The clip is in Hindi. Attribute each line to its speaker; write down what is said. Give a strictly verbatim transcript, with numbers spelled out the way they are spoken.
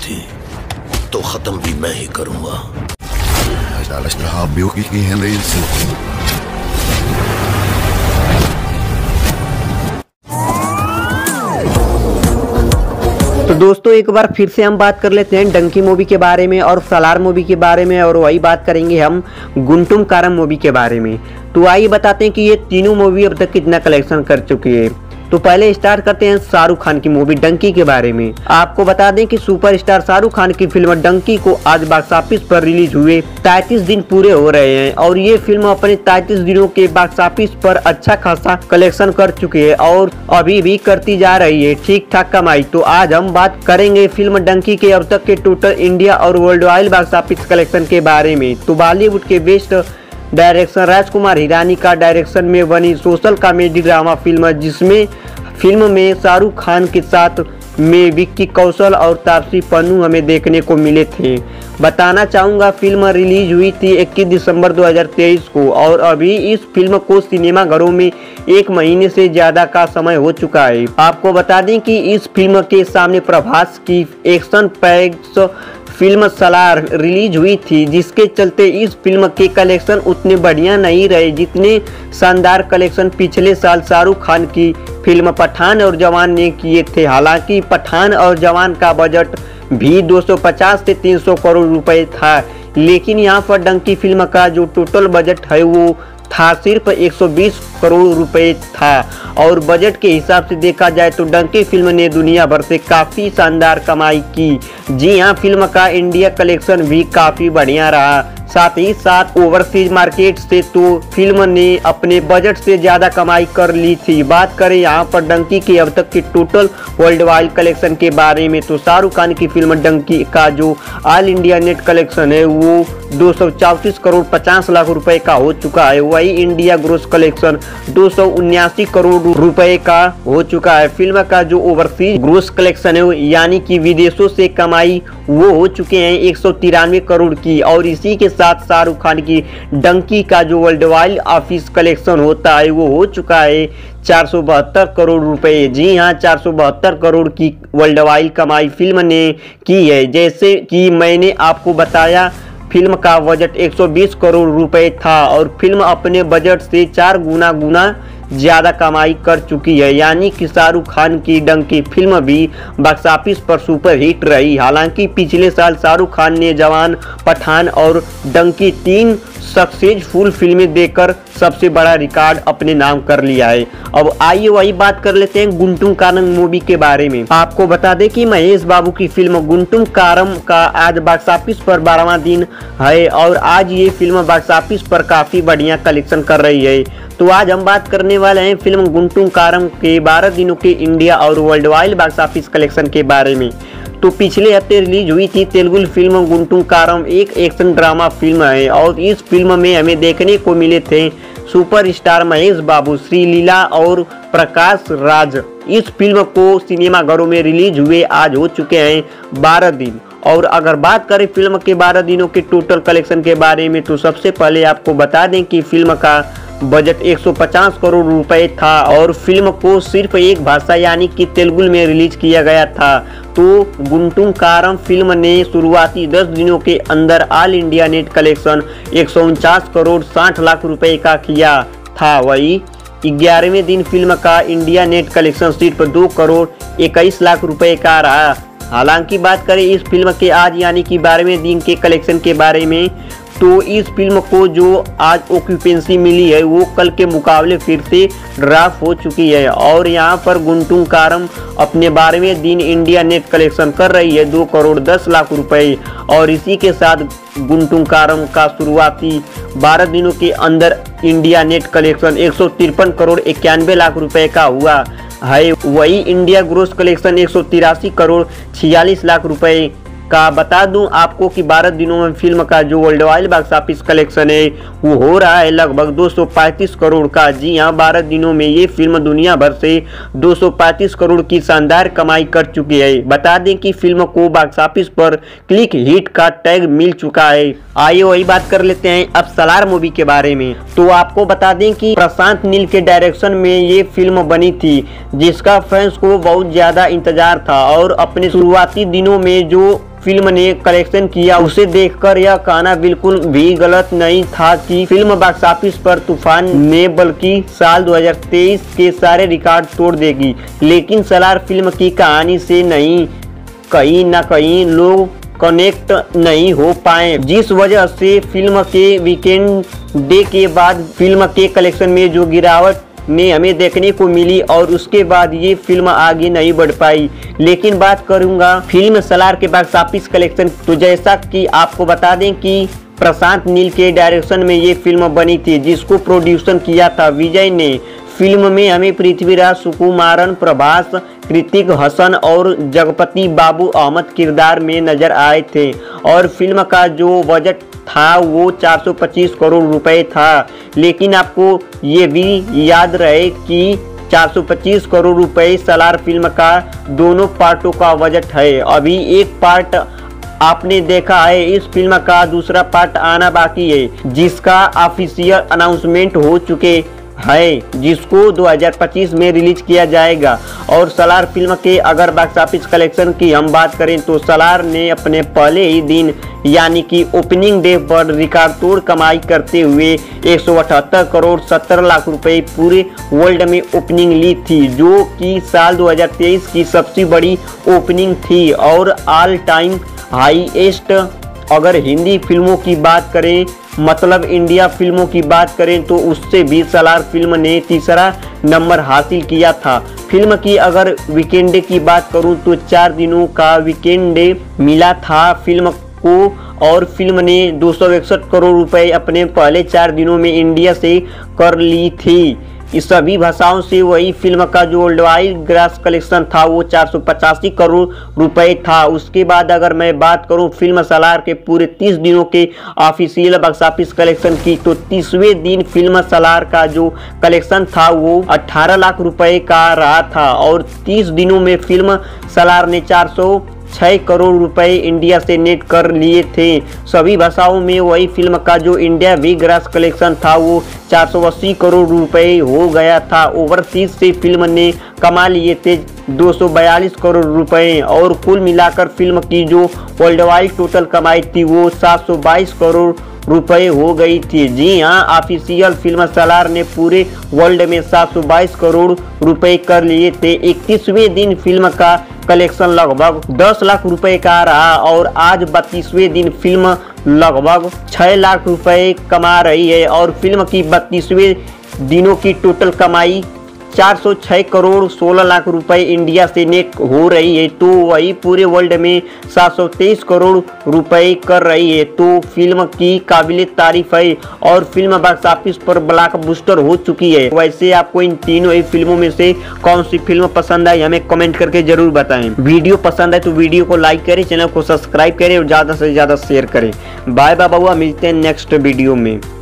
Speaker 1: थी तो खत्म भी मैं ही करूंगा।
Speaker 2: तो दोस्तों एक बार फिर से हम बात कर लेते हैं डंकी मूवी के बारे में और सालार मूवी के बारे में, और वही बात करेंगे हम गुंटुम कारम मूवी के बारे में। तो आइए बताते हैं कि ये तीनों मूवी अब तक कितना कलेक्शन कर चुकी है। तो पहले स्टार्ट करते हैं शाहरुख खान की मूवी डंकी के बारे में। आपको बता दें कि सुपरस्टार शाहरुख खान की फिल्म डंकी को आज बॉक्स ऑफिस पर रिलीज हुए तैंतीस दिन पूरे हो रहे हैं और ये फिल्म अपने तैंतीस दिनों के बॉक्स ऑफिस पर अच्छा खासा कलेक्शन कर चुकी है और अभी भी करती जा रही है ठीक ठाक कमाई। तो आज हम बात करेंगे फिल्म डंकी के अब तक के टोटल इंडिया और world wide box office collection के बारे में। तो बॉलीवुड के बेस्ट डायरेक्शन राजकुमार हिरानी का डायरेक्शन में बनी सोशल कॉमेडी ड्रामा फिल्म, जिसमें फिल्म में शाहरुख खान के साथ में विक्की कौशल और तापसी पन्नू हमें देखने को मिले थे। बताना चाहूँगा फिल्म रिलीज हुई थी इक्कीस दिसंबर दो हज़ार तेईस को और अभी इस फिल्म को सिनेमा घरों में एक महीने से ज़्यादा का समय हो चुका है। आपको बता दें कि इस फिल्म के सामने प्रभास की action packed film Salaar release हुई थी, जिसके चलते इस फिल्म के कलेक्शन उतने बढ़िया नहीं रहे जितने शानदार कलेक्शन पिछले साल शाहरुख खान की फिल्म पठान और जवान ने किए थे। हालांकि पठान और जवान का बजट भी दो सौ पचास से तीन सौ करोड़ रुपए था, लेकिन यहाँ पर डंकी फिल्म का जो टोटल बजट है वो था सिर्फ एक सौ बीस करोड़ रुपए था और बजट के हिसाब से देखा जाए तो डंकी फिल्म ने दुनिया भर से काफ़ी शानदार कमाई की। जी हाँ, फिल्म का इंडिया कलेक्शन भी काफ़ी बढ़िया रहा, साथ ही साथ ओवरसीज मार्केट से तो फिल्म ने अपने बजट से ज़्यादा कमाई कर ली थी। बात करें यहाँ पर डंकी के अब तक के टोटल वर्ल्ड वाइड कलेक्शन के बारे में तो शाहरुख खान की फिल्म डंकी का जो ऑल इंडिया नेट कलेक्शन है वो दो सौ चौंतीस करोड़ पचास लाख रुपए का हो चुका है। वही इंडिया ग्रोस कलेक्शन दो सौ उन्यासी करोड़ रुपए का हो चुका है। फिल्म का जो ओवरसीज ग्रोस कलेक्शन है यानी कि विदेशों से कमाई वो हो चुके हैं एक सौ तिरानवे करोड़ की और इसी के साथ शाहरुख खान की डंकी का जो वर्ल्ड वाइड ऑफिस कलेक्शन होता है वो हो चुका है चार सौ बहत्तर करोड़ रुपए। जी हाँ, चार सौ बहत्तर करोड़ की वर्ल्ड वाइड कमाई फिल्म ने की है। जैसे कि मैंने आपको बताया फिल्म का बजट एक सौ बीस करोड़ रुपए था और फिल्म अपने बजट से चार गुना गुना ज़्यादा कमाई कर चुकी है, यानी कि शाहरुख खान की डंकी फिल्म भी बॉक्स ऑफिस पर सुपर हिट रही। हालांकि पिछले साल शाहरुख खान ने जवान, पठान और डंकी तीन सक्सेसफुल फिल्में देकर सबसे बड़ा रिकॉर्ड अपने नाम कर लिया है। अब आइए वही बात कर लेते हैं गुंटुम कारम मूवी के बारे में। आपको बता दें कि महेश बाबू की फिल्म गुंटुम कारम का आज बॉक्स ऑफिस पर बारहवां दिन है और आज ये फिल्म बॉक्स ऑफिस पर काफ़ी बढ़िया कलेक्शन कर रही है। तो आज हम बात करने वाले हैं फिल्म गुंटुम कारम के बारह दिनों के इंडिया और world wide box office collection के बारे में। तो पिछले हफ्ते रिलीज हुई थी तेलुगु फिल्म गुंटुम कारम एक एक्शन ड्रामा फिल्म है और इस फिल्म में हमें देखने को मिले थे सुपरस्टार महेश बाबू, श्रीलीला और प्रकाश राज। इस फिल्म को सिनेमाघरों में रिलीज हुए आज हो चुके हैं बारह दिन। और अगर बात करें फिल्म के बारह दिनों के टोटल कलेक्शन के बारे में तो सबसे पहले आपको बता दें कि फिल्म का बजट एक सौ पचास करोड़ रुपए था और फिल्म को सिर्फ एक भाषा यानी कि तेलुगु में रिलीज किया गया था। तो गुंटुम कारम फिल्म ने शुरुआती दस दिनों के अंदर ऑल इंडिया नेट कलेक्शन एक सौ उनचास करोड़ साठ लाख रुपए का किया था। वही ग्यारहवें दिन फिल्म का इंडिया नेट कलेक्शन सिर्फ दो करोड़ इक्कीस लाख रुपए का रहा। हालांकि बात करें इस फिल्म के आज यानी कि बारहवें दिन के कलेक्शन के बारे में तो इस फिल्म को जो आज ऑक्यूपेंसी मिली है वो कल के मुकाबले फिर से ड्रॉप हो चुकी है और यहाँ पर गुंटुम कारम अपने बारहवें दिन इंडिया नेट कलेक्शन कर रही है दो करोड़ दस लाख रुपए और इसी के साथ गुंटुम कारम का शुरुआती बारह दिनों के अंदर इंडिया नेट कलेक्शन एक सौ तिरपन करोड़ इक्यानवे लाख रुपए का हुआ है। वही इंडिया ग्रोस कलेक्शन एक सौ तिरासी करोड़ छियालीस लाख रुपए का बता दूं आपको कि बारह दिनों में फिल्म का जो world wide box office collection है वो हो रहा है लगभग दो सौ पैंतीस करोड़ का। जी हां, बारह दिनों में ये फिल्म दुनिया भर से दो सौ पैंतीस करोड़ की शानदार कमाई कर चुकी है। बता दें कि फिल्म को बॉक्स ऑफिस पर क्लिक हिट का टैग मिल चुका है। आइए वही बात कर लेते हैं अब सलार मूवी के बारे में। तो आपको बता दें कि प्रशांत नील के डायरेक्शन में ये फिल्म बनी थी, जिसका फैंस को बहुत ज्यादा इंतजार था और अपने शुरुआती दिनों में जो फिल्म ने कलेक्शन किया उसे देखकर यह कहना बिल्कुल भी गलत नहीं था कि फिल्म बॉक्स ऑफिस पर तूफान में बल्कि साल दो हज़ार तेईस के सारे रिकॉर्ड तोड़ देगी। लेकिन सलार फिल्म की कहानी से नहीं कहीं ना कहीं लोग कनेक्ट नहीं हो पाए, जिस वजह से फिल्म के वीकेंड डे के बाद फिल्म के कलेक्शन में जो गिरावट ने हमें देखने को मिली और उसके बाद ये फिल्म आगे नहीं बढ़ पाई। लेकिन बात करूंगा फिल्म सलार के बॉक्स ऑफिस कलेक्शन, तो जैसा कि आपको बता दें कि प्रशांत नील के डायरेक्शन में ये फिल्म बनी थी, जिसको प्रोड्यूसन किया था विजय ने। फिल्म में हमें पृथ्वीराज सुकुमारन, प्रभास, कृतिक हसन और जगपति बाबू अहमद किरदार में नजर आए थे और फिल्म का जो बजट था वो चार सौ पच्चीस करोड़ रुपए था। लेकिन आपको ये भी याद रहे कि चार सौ पच्चीस करोड़ रुपए सलार फिल्म का दोनों पार्टों का बजट है। अभी एक पार्ट आपने देखा है, इस फिल्म का दूसरा पार्ट आना बाकी है, जिसका ऑफिशियल अनाउंसमेंट हो चुके है, जिसको दो हज़ार पच्चीस में रिलीज किया जाएगा। और सलार फिल्म के अगर बॉक्स ऑफिस कलेक्शन की हम बात करें तो सलार ने अपने पहले ही दिन यानी कि ओपनिंग डे पर रिकॉर्ड तोड़ कमाई करते हुए एक सौ अठहत्तर करोड़ सत्तर लाख रुपए पूरे वर्ल्ड में ओपनिंग ली थी, जो कि साल दो हज़ार तेईस की सबसे बड़ी ओपनिंग थी और ऑल टाइम हाईएस्ट। अगर हिंदी फिल्मों की बात करें मतलब इंडिया फिल्मों की बात करें तो उससे भी सलार फिल्म ने तीसरा नंबर हासिल किया था। फिल्म की अगर वीकेंड की बात करूं तो चार दिनों का वीकेंड मिला था फिल्म को और फिल्म ने दो सौ इकसठ करोड़ रुपए अपने पहले चार दिनों में इंडिया से कर ली थी। इस सभी भाषाओं से वही फिल्म का जो वर्ल्ड वाइड ग्रॉस कलेक्शन था वो चार सौ पचासी करोड़ रुपए था। उसके बाद अगर मैं बात करूं फिल्म सलार के पूरे तीस दिनों के ऑफिशियल बॉक्स ऑफिस कलेक्शन की, तो तीसवें दिन फिल्म सलार का जो कलेक्शन था वो अठारह लाख रुपए का रहा था और तीस दिनों में फिल्म सलार ने चार सौ छह करोड़ रुपए इंडिया से नेट कर लिए थे। सभी भाषाओं में वही फिल्म का जो इंडिया भी ग्रॉस कलेक्शन था वो चार सौ अस्सी करोड़ रुपए हो गया था। ओवरसीज से फिल्म ने कमा लिए थे दो सौ बयालीस करोड़ रुपए और कुल मिलाकर फिल्म की जो वर्ल्ड वाइड टोटल कमाई थी वो सात सौ बाईस करोड़ रुपए हो गई थी। जी हां, ऑफिशियल फिल्म सलार ने पूरे वर्ल्ड में सात सौ बाईस करोड़ रुपए कर लिए थे। इकतीसवें दिन फिल्म का कलेक्शन लगभग दस लाख रुपए का रहा और आज बत्तीसवें दिन फिल्म लगभग छह लाख रुपए कमा रही है और फिल्म की बत्तीसवें दिनों की टोटल कमाई चार सौ छह करोड़ सोलह लाख रुपए इंडिया से नेट हो रही है, तो वही पूरे वर्ल्ड में सात सौ तेईस करोड़ रुपए कर रही है। तो फिल्म की काबिले तारीफ है और फिल्म बॉक्स ऑफिस पर ब्लॉकबस्टर हो चुकी है। वैसे आपको इन तीनों ही फिल्मों में से कौन सी फिल्म पसंद आई हमें कमेंट करके जरूर बताएं। वीडियो पसंद है तो वीडियो को लाइक करें, चैनल को सब्सक्राइब करें और ज्यादा से ज्यादा शेयर करें। बाय बाय, मिलते हैं नेक्स्ट वीडियो में।